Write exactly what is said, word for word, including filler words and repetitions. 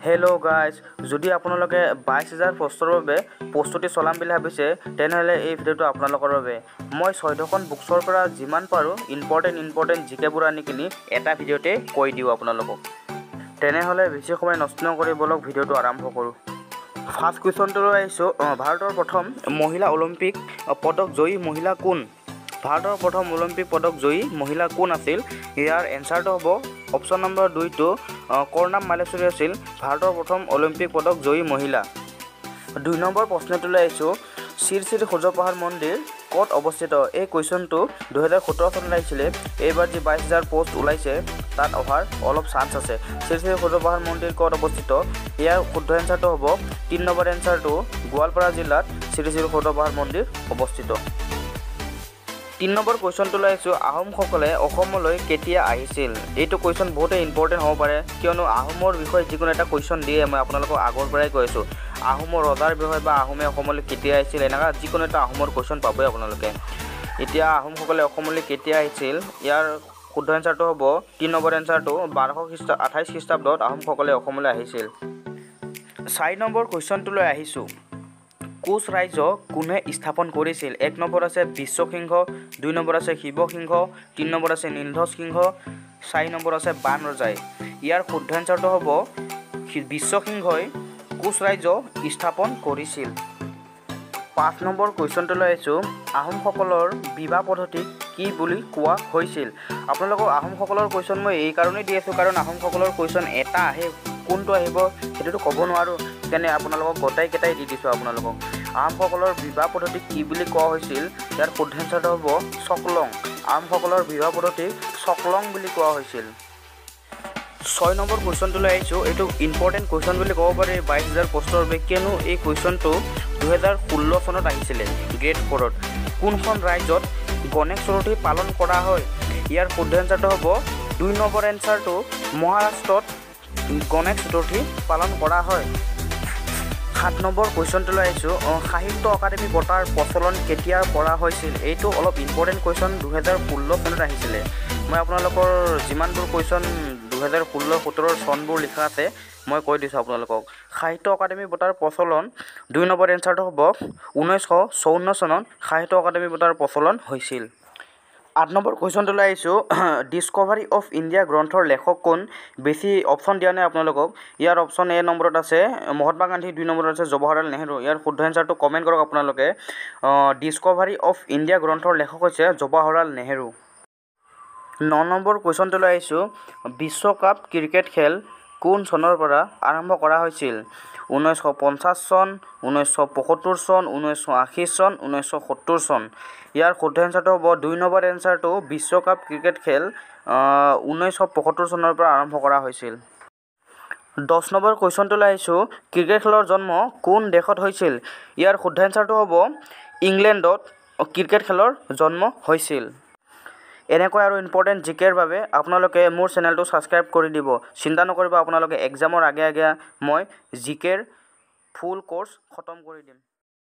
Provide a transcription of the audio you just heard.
Hello' guys, যদি আপোনালোকে বাইছ হাজাৰ পোষ্টৰ বাবে প্ৰস্তুতি চলাম বুলি ভাবিছে তেনেহ'লে এই ভিডিঅ'টো আপোনালোকৰ বাবে। মই চৈধ্যখন বুকছৰ পৰা যিমান পাৰোঁ ইম্পৰ্টেণ্ট ইম্পৰ্টেণ্ট জিকেবোৰ আনি কিনি এটা ভিডিঅ'তে কৈ দিওঁ আপোনালোকক। তেনেহ'লে বেছি সময় নষ্ট নকৰি বলক ভিডিঅ'টো আৰম্ভ কৰোঁ। ফাৰ্ষ্ট কুৱেশ্যনটোলৈ আহিছোঁ। ভাৰতৰ প্ৰথম মহিলা অলিম্পিক পদক জয়ী মহিলা কোন? ভাৰতৰ প্ৰথম অলিম্পিক পদক জয়ী মহিলা কোন আছিল? ইয়াৰ এনচাৰটো হ'ব অপশ্যন নম্বৰ দুইটো কৰ্ণাম মালেশ্বৰী আছিল ভাৰতৰ প্ৰথম অলিম্পিক পদক জয়ী মহিলা। দুই নম্বৰ প্ৰশ্নটোলৈ আহিছোঁ। শ্ৰী শ্ৰী সূৰ্য পাহাৰ মন্দিৰ ক'ত অৱস্থিত? এই কুৱেশ্যনটো দুহেজাৰ সোতৰ চনত আহিছিলে। এইবাৰ যি বাইছ হাজাৰ পষ্ট ওলাইছে তাত অহাৰ অলপ চান্স আছে। শ্ৰী শ্ৰী সূৰ্য পাহাৰ মন্দিৰ ক'ত অৱস্থিত? ইয়াৰ শুদ্ধ এনচাৰটো হ'ব তিনি নম্বৰ এনচাৰটো গোৱালপাৰা জিলাত শ্ৰী শ্ৰী সূৰ্য পাহাৰ মন্দিৰ অৱস্থিত। তিনি নম্বৰ কুৱেশ্যনটোলৈ আহিছোঁ। আহোমসকলে অসমলৈ কেতিয়া আহিছিল? এইটো কুৱেশ্যন বহুতেই ইম্পৰ্টেণ্ট হ'ব পাৰে, কিয়নো আহোমৰ বিষয়ে যিকোনো এটা কুৱেশ্যন দিয়ে মই আপোনালোকক আগৰ পৰাই কৈ আছোঁ। আহোমৰ ৰজাৰ বিষয়ে বা আহোমে অসমলৈ কেতিয়া আহিছিল এনেকুৱা যিকোনো এটা আহোমৰ কুৱেশ্যন পাবই আপোনালোকে। এতিয়া আহোমসকলে অসমলৈ কেতিয়া আহিছিল ইয়াৰ শুদ্ধ এনচাৰটো হ'ব তিনি নম্বৰ এনচাৰটো বাৰশ খ্ৰীষ্ট আঠাইছ খ্ৰীষ্টাব্দত আহোমসকলে অসমলৈ আহিছিল। চাৰি নম্বৰ কুৱেশ্যনটোলৈ আহিছোঁ। কোচ ৰাজ্য কোনে স্থাপন কৰিছিল? এক নম্বৰ আছে বিশ্বসিংহ, দুই নম্বৰ আছে শিৱসিংহ, তিনি নম্বৰ আছে নীলধ্বজ সিংহ, চাৰি নম্বৰ আছে বাণ ৰজাই। ইয়াৰ শুদ্ধ এনচাৰটো হ'ব বিশ্বসিংহই কোচ ৰাজ্য স্থাপন কৰিছিল। পাঁচ নম্বৰ কুৱেশ্যনটোলৈ আহিছোঁ। আহোমসকলৰ বিবাহ পদ্ধতিক কি বুলি কোৱা হৈছিল? আপোনালোকক আহোমসকলৰ কুৱেশ্যন মই এই কাৰণেই দি আছোঁ কাৰণ আহোমসকলৰ কুৱেশ্যন এটা আহে, কোনটো আহিব সেইটোতো ক'ব নোৱাৰোঁ, সেইকাৰণে আপোনালোকক গোটাইকেইটাই দি দিছোঁ আপোনালোকক। আহোমসকলৰ বিবাহ পদ্ধতিক কি বুলি কোৱা হৈছিল? ইয়াৰ শুদ্ধ এনচাৰটো হ'ব চকলং। আহোমসকলৰ বিবাহ পদ্ধতিক চকলং বুলি কোৱা হৈছিল। ছয় নম্বৰ কুৱেশ্যনটোলৈ আহিছোঁ। এইটো ইম্পৰ্টেণ্ট কুৱেশ্যন বুলি ক'ব পাৰি বাইছ হাজাৰ পষ্টৰ বাবে, কিয়নো এই কুৱেশ্যনটো দুহেজাৰ ষোল্ল চনত আহিছিলে গ্ৰেড ফ'ৰত। কোনখন ৰাজ্যত গণেশ চতুৰ্থী পালন কৰা হয়? ইয়াৰ শুদ্ধ এনচাৰটো হ'ব দুই নম্বৰ এনচাৰটো মহাৰাষ্ট্ৰত গণেশ চতুৰ্থী পালন কৰা হয়। সাত নম্বৰ কুৱেশ্যনটোলৈ আহিছোঁ। সাহিত্য অকাডেমী বঁটাৰ প্ৰচলন কেতিয়াৰ পৰা হৈছিল? এইটো অলপ ইম্পৰ্টেণ্ট কুৱেশ্যন, দুহেজাৰ ষোল্ল চনত আহিছিলে। মই আপোনালোকৰ যিমানবোৰ কুৱেশ্যন দুহেজাৰ ষোল্ল সোতৰ চনবোৰ লিখা আছে মই কৈ দিছোঁ আপোনালোকক। সাহিত্য অকাডেমী বঁটাৰ প্ৰচলন দুই নম্বৰ এনচাৰটো হ'ব ঊনৈছশ চৌৱন্ন চনত সাহিত্য অকাডেমী বঁটাৰ প্ৰচলন হৈছিল। আঠ নম্বৰ কুৱেশ্যনটোলৈ আহিছোঁ। ডিছকভাৰী অফ ইণ্ডিয়া গ্ৰন্থৰ লেখক কোন? বেছি অপশ্যন দিয়া নাই আপোনালোকক। ইয়াৰ অপশ্যন এ নম্বৰত আছে মহাত্মা গান্ধী, দুই নম্বৰত আছে জৱাহৰলাল নেহৰু। ইয়াৰ শুদ্ধ এনচাৰটো কমেণ্ট কৰক আপোনালোকে। ডিছকভাৰী অফ ইণ্ডিয়া গ্ৰন্থৰ লেখক হৈছে জৱাহৰলাল নেহৰু। ন নম্বৰ কুৱেশ্যনটোলৈ আহিছোঁ। বিশ্বকাপ ক্ৰিকেট খেল কোন চনৰ পৰা আৰম্ভ কৰা হৈছিল? ঊনৈছশ পঞ্চাছ চন, ঊনৈছশ পঁয়সত্তৰ চন, ঊনৈছশ আশী চন, ঊনৈছশ সত্তৰ চন। ইয়াৰ শুদ্ধ এনচাৰটো হ'ব দুই নম্বৰ এনচাৰটো বিশ্বকাপ ক্ৰিকেট খেল ঊনৈছশ পঁয়সত্তৰ চনৰ পৰা আৰম্ভ কৰা হৈছিল। দহ নম্বৰ কুৱেশ্যনটোলৈ আহিছোঁ। ক্ৰিকেট খেলৰ জন্ম কোন দেশত হৈছিল? ইয়াৰ শুদ্ধ এনচাৰটো হ'ব ইংলেণ্ডত ক্ৰিকেট খেলৰ জন্ম হৈছিল। এনেকৈ আৰু ইম্পৰ্টেণ্ট জিকেৰ বাবে আপোনালোকে মোৰ চেনেলটো ছাবস্ক্ৰাইব কৰি দিব। চিন্তা নকৰিব, আপোনালোকে এক্সামৰ আগে আগে মই জিকেৰ ফুল কোৰ্চ খতম কৰি দিম।